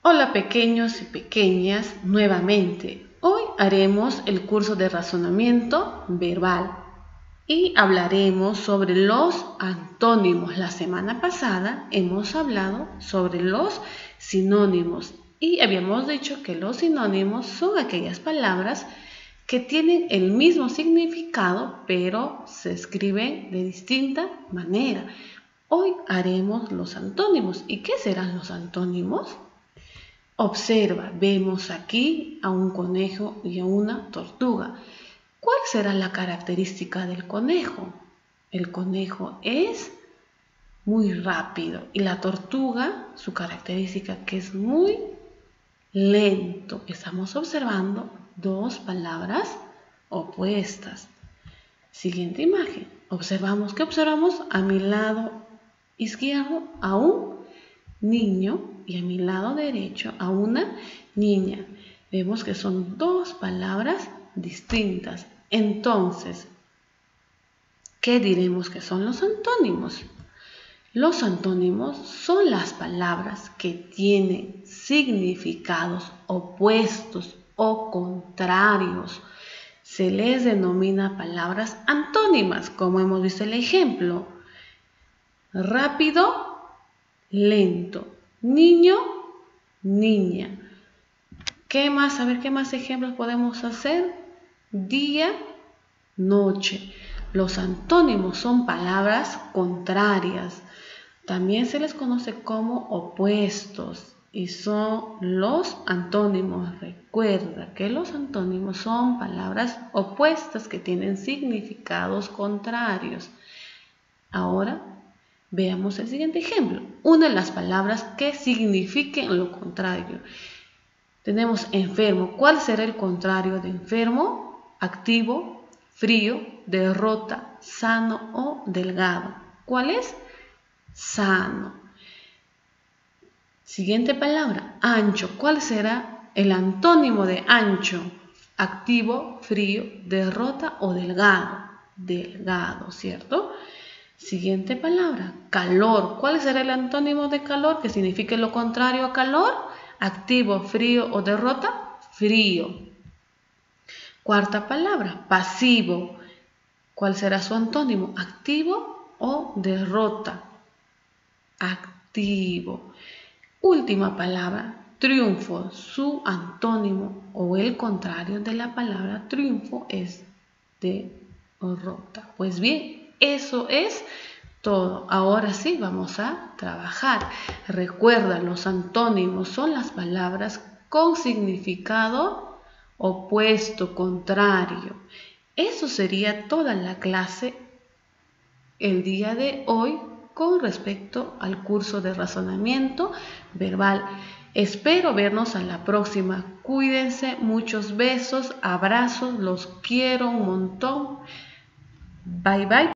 Hola pequeños y pequeñas, nuevamente. Hoy haremos el curso de razonamiento verbal y hablaremos sobre los antónimos. La semana pasada hemos hablado sobre los sinónimos y habíamos dicho que los sinónimos son aquellas palabras que tienen el mismo significado pero se escriben de distinta manera. Hoy haremos los antónimos. ¿Y qué serán los antónimos? Observa, vemos aquí a un conejo y a una tortuga. ¿Cuál será la característica del conejo? El conejo es muy rápido y la tortuga, su característica que es muy lento. Estamos observando dos palabras opuestas. Siguiente imagen. Observamos, ¿qué observamos? A mi lado izquierdo a un niño y a mi lado derecho a una niña. Vemos que son dos palabras distintas. Entonces, ¿qué diremos que son los antónimos? Los antónimos son las palabras que tienen significados opuestos o contrarios. Se les denomina palabras antónimas, como hemos visto el ejemplo. Rápido, lento. Niño, niña. ¿Qué más? A ver, ¿qué más ejemplos podemos hacer? Día, noche. Los antónimos son palabras contrarias. También se les conoce como opuestos y son los antónimos. Recuerda que los antónimos son palabras opuestas que tienen significados contrarios. Ahora veamos el siguiente ejemplo. Una de las palabras que signifiquen lo contrario. Tenemos enfermo. ¿Cuál será el contrario de enfermo? Activo, frío, derrota, sano o delgado. ¿Cuál es? Sano. Siguiente palabra, ancho. ¿Cuál será el antónimo de ancho? Activo, frío, derrota o delgado. Delgado, ¿cierto? Siguiente palabra, calor. ¿Cuál será el antónimo de calor? ¿Qué significa lo contrario a calor? Activo, frío o derrota, frío. Cuarta palabra, pasivo. ¿Cuál será su antónimo? Activo o derrota, activo. Última palabra, triunfo. Su antónimo o el contrario de la palabra triunfo es derrota. Pues bien, eso es todo. Ahora sí, vamos a trabajar. Recuerda, los antónimos son las palabras con significado opuesto, contrario. Eso sería toda la clase el día de hoy con respecto al curso de razonamiento verbal. Espero vernos a la próxima. Cuídense, muchos besos, abrazos, los quiero un montón. Bye bye.